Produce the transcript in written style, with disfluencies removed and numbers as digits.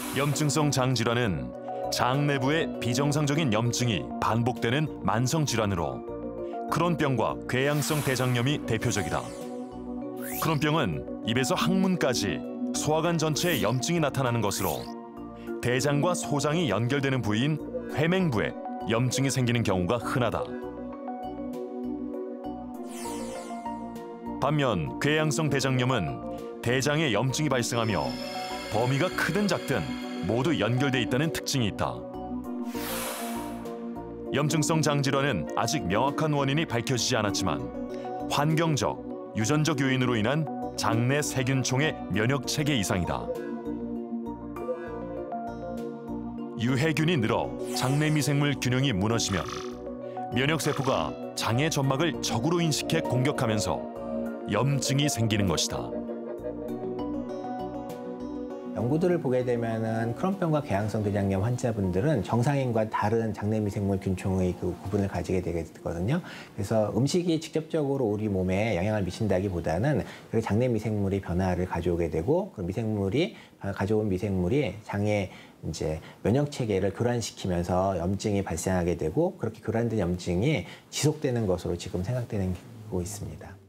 염증성 장질환은 장 내부의 비정상적인 염증이 반복되는 만성 질환으로 크론병과 궤양성 대장염이 대표적이다. 크론병은 입에서 항문까지 소화관 전체에 염증이 나타나는 것으로 대장과 소장이 연결되는 부위인 회맹부에 염증이 생기는 경우가 흔하다. 반면 궤양성 대장염은 대장에 염증이 발생하며 범위가 크든 작든 모두 연결돼 있다는 특징이 있다. 염증성 장질환은 아직 명확한 원인이 밝혀지지 않았지만 환경적, 유전적 요인으로 인한 장내 세균총의 면역 체계 이상이다. 유해균이 늘어 장내 미생물 균형이 무너지면 면역세포가 장의 점막을 적으로 인식해 공격하면서 염증이 생기는 것이다. 연구들을 보게 되면은 크론병과 궤양성 대장염 환자분들은 정상인과 다른 장내 미생물 균총의 그 구분을 가지게 되거든요. 그래서 음식이 직접적으로 우리 몸에 영향을 미친다기보다는 그 장내 미생물이 변화를 가져오게 되고 그 미생물이 가져온 미생물이 장의 이제 면역 체계를 교란시키면서 염증이 발생하게 되고 그렇게 교란된 염증이 지속되는 것으로 지금 생각되고 있습니다.